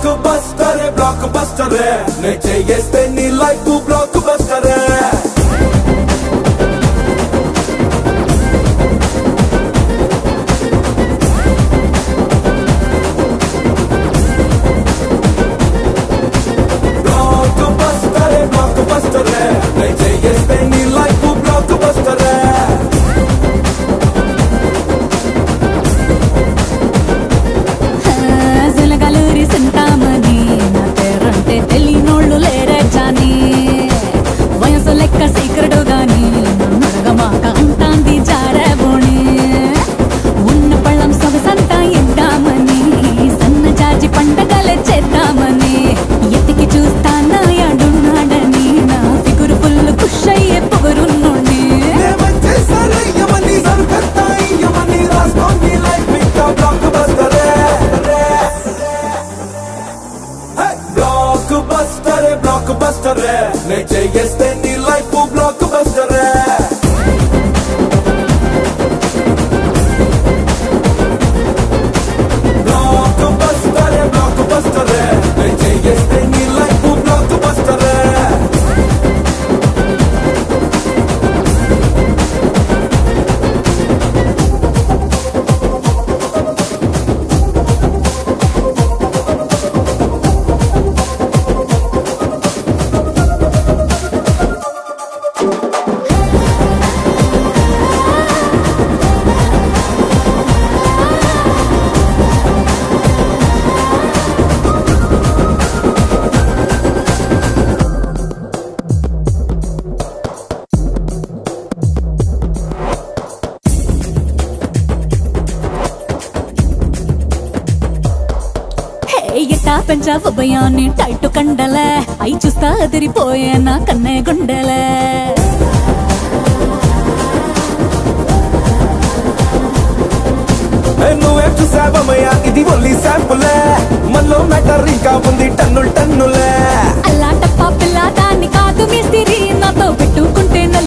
black buster నే చేస్తే నీ life block buster block buster నే చేస్తే నీ లైఫ్ బ్లాక్ బస్టర్ పెంచావు భయాన్ని టైట్ కండలే అయి చూస్తా అదిరిపోయే నా కన్నే గుండెలే నువ్వే చూసావమయ్యా ఇది ఓన్లీ శాంపులే మనలో మ్యాటర్ ఇంకా ఉంది